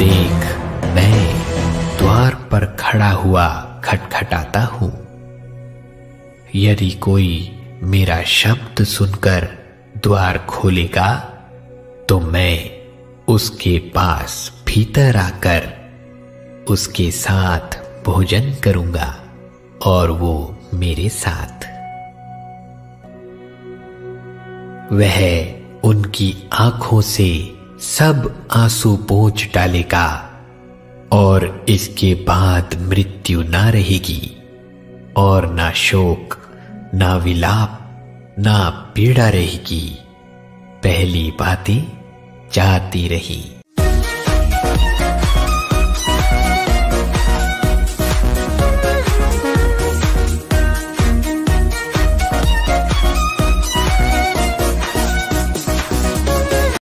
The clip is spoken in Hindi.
देख, मैं द्वार पर खड़ा हुआ खटखटाता हूं। यदि कोई मेरा शब्द सुनकर द्वार खोलेगा तो मैं उसके पास भीतर आकर उसके साथ भोजन करूंगा और वो मेरे साथ। वह उनकी आंखों से सब आंसू पोंछ डालेगा और इसके बाद मृत्यु ना रहेगी और ना शोक, ना विलाप, ना पीड़ा रहेगी। पहली बातें जाती रही।